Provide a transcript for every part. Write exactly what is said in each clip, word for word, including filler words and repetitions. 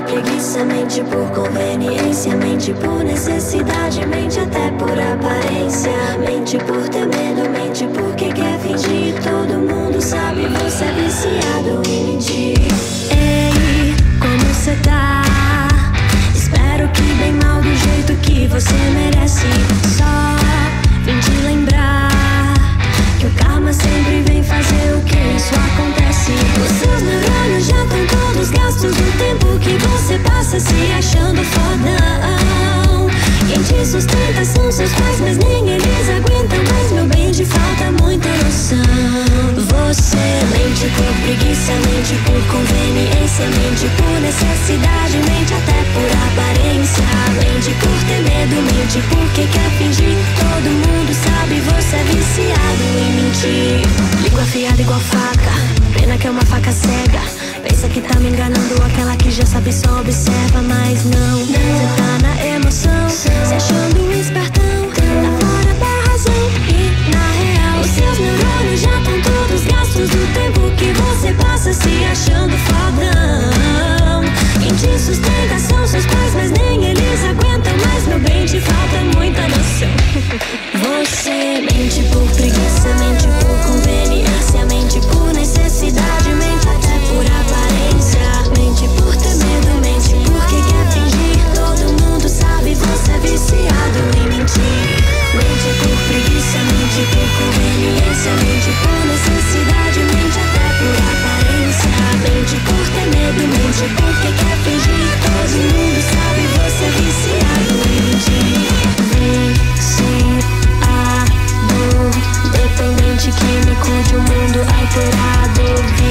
preguiça, mente por conveniência, mente por necessidade, mente até por aparência, mente por ter medo, mente porque quer fingir. Todo mundo sabe, você é viciado em mentir. Ei, como cê tá? Espero que bem mal, do jeito que você merece. Só vim te lembrar que o karma sempre vem fazer o que isso acontece. Os seus neurônios já estão todos gastos do tempo que você passa se achando fodão. Quem te sustenta são seus pais, mas nem eles aguentam. Mas meu bem, te falta muita noção. Você mente por preguiça, mente por conveniência, mente por necessidade, mente até por aparência, mente por ter medo, mente porque quer fingir. Todo mundo sabe, você é viciado em mentir. Língua afiada igual faca, pena que é uma faca cega. Pensa que tá me enganando, aquela que já sabe só observa. Mas não, cê tá na emoção, se achando um espertão, tá fora da razão e na real. Os seus neurônios já estão todos gastos do tempo que você passa se achando fodão. Quem te sustenta são seus pais, mas nem eles aguentam. Mas meu bem, te falta muita noção. Você mente por preguiça, mente por conveniência, mente por necessidade, mente até por aparência, mente por ter medo, mente porque quer fingir. Todo mundo sabe, você é viciado em mentir. Mente por preguiça, mente por conveniência, mente por necessidade, mente até por aparência, mente por ter medo, mente porque quer fingir. Todo mundo sabe, você é viciado em mentir. Viciado, dependente químico de um mundo alterado.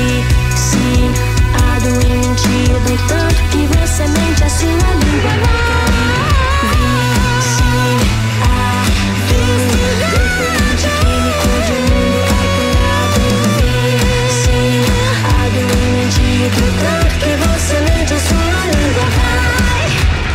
Viciado em mentir, do tanto que você mente, a sua língua vai. Viciado, dependente químico de um mundo alterado. Viciado em mentir, do tanto que você mente, a sua língua vai.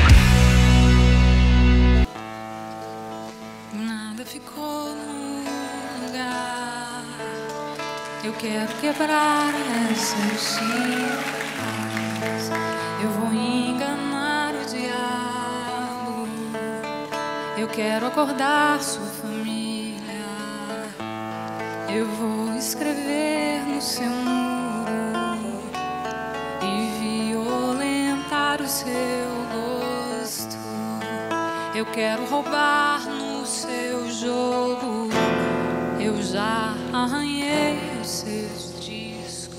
Nada ficou no lugar. Eu quero quebrar essas cifras. Eu vou enganar o diabo. Eu quero acordar sua família. Eu vou escrever no seu muro e violentar o seu gosto. Eu quero roubar no seu jogo. Eu já arranhei os seus discos.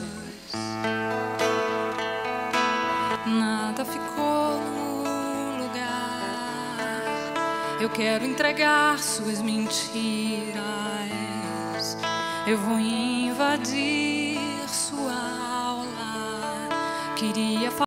Nada ficou no lugar. Eu quero entregar suas mentiras. Eu vou invadir sua aula. Queria